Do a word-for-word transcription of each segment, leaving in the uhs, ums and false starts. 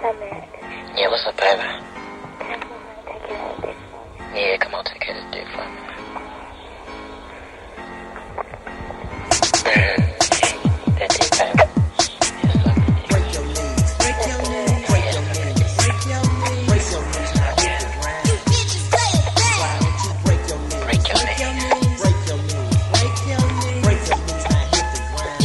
Hi, Matt. Yeah, what's up, baby? Can I come over and take care of this for me? Yeah, come on, take care of this dick for me. That dick, baby. Yes, love me. Break your knees, break your knees, break your knees, break your knees, break your knees, now hit the ground. Why don't you break your knees, Break your break your knees. knees, break your knees, break your knees, break your knees, now hit the ground.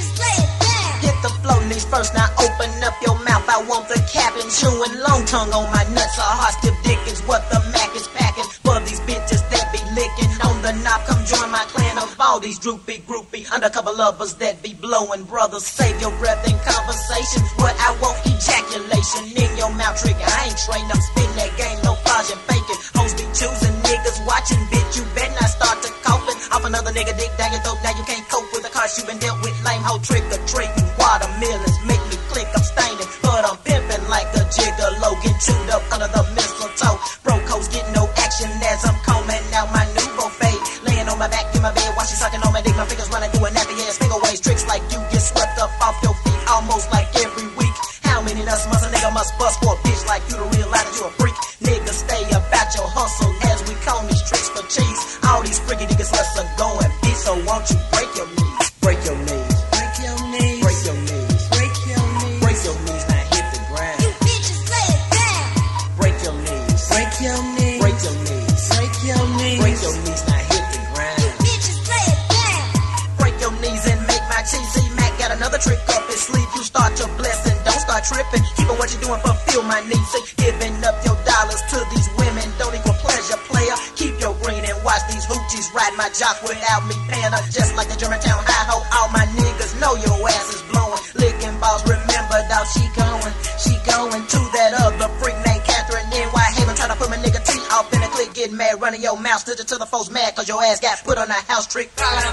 Hit the flow knees first, now open up your mouth. I want the cabin chewing long tongue on my nuts. A hot stiff dick is what the Mac is packing for these bitches that be licking on the knob. Come join my clan of all these droopy, groupie, undercover lovers that be blowing. Brothers, save your breath in conversation. What I want, ejaculation in your mouth. Trigger, I ain't trained, I'm spitting that game, no fudge and faking. Hoes be choosing, niggas watching, bitch. You better not start to coughing off another nigga dick down your throat. Now you can't cope with the cards you been dealt with. Lame hoe trick or treating. Watermelons make me click, I'm staining, but I'm pimping like a gigolo. Get chewed up under the mistletoe. Broco's getting no action as I'm combing out my nouveau fade. Laying on my back in my bed while she sucking on my dick. My fingers running through a nappy ass finger waves. Tricks like you get swept up off your feet almost like every week. How many nuts must a nigga must bust for a bitch like you to realize that you a freak? Nigga, stay about your hustle as we call these tricks for cheese. All these freaky niggas let's are going, bitch, so won't you break your knees? Break your knees. Break your knees. Break your knees. Break your knees. Break your knees, now hit the ground. You bitches lay it down. Break your knees. Break your knees. Break your knees. Break your knees. Break your knees, now hit the ground. You bitches lay it down. Break your knees and make my cheese. See, Mac got another trick up his sleeve. You start your blessing, don't start tripping. Keep on what you're doing, fulfill my needs. See, giving up your dollars to these women don't equal pleasure, player. Keep your green and watch these hoochies ride my jock without me paying her. Just like the Germantown high ho, all my niggas know your ass is blowing. Licking balls, remember dog, she going, she going to that other freak named Catherine in Whitehaven. Trying to put my nigga T off in a click, getting mad, running your mouth, stitching to the folks mad cause your ass got put on a house trick.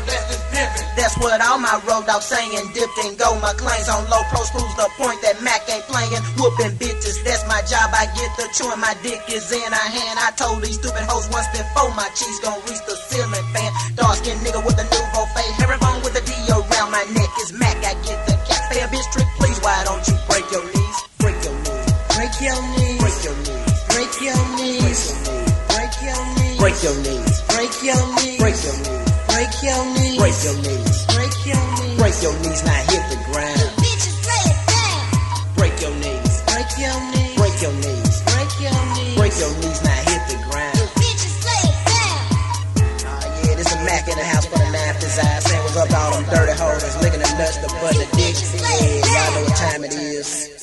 That's what all my road dogs saying, dipped and go. My claims on low pros proves the point that Mac ain't playing. Whooping bitches, that's my job, I get the chewing, my dick is in her hand. I told these stupid hoes once before my cheese gon' reach the ceiling fan. Dark skinned nigga with a nouveau fade, herringbone with a D around my neck is Mac, I get the cat. Pay a bitch trick, please, why don't you break your knees? Break your knees. Break your knees. Break your knees. Break your knees. Break your knees. Break your knees. Break your knees. Break your knees. Break your knees. Break your knees. Break your knees. Break your knees, now hit the ground. You bitches lay it down. Break your knees. Break your knees. Break your knees. Break your knees. Break your knees, now hit the ground. You bitches lay it down. Ah yeah, this a Mac in the house for the nine desire. Saying what's up to all them dirty hoes that's licking the nuts, the butt, the dick. Yeah, y'all know what time it is.